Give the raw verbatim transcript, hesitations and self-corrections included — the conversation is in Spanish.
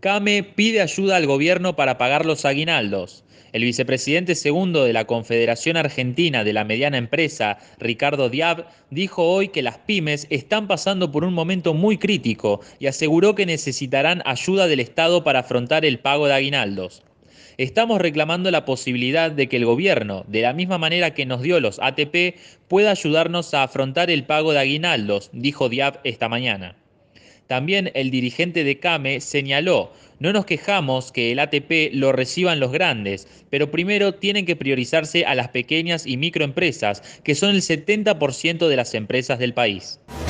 CAME pide ayuda al gobierno para pagar los aguinaldos. El vicepresidente segundo de la Confederación Argentina de la Mediana Empresa, Ricardo Diab, dijo hoy que las pymes están pasando por un momento muy crítico y aseguró que necesitarán ayuda del Estado para afrontar el pago de aguinaldos. Estamos reclamando la posibilidad de que el gobierno, de la misma manera que nos dio los A T P, pueda ayudarnos a afrontar el pago de aguinaldos, dijo Diab esta mañana. También el dirigente de CAME señaló: no nos quejamos que el A T P lo reciban los grandes, pero primero tienen que priorizarse a las pequeñas y microempresas, que son el setenta por ciento de las empresas del país.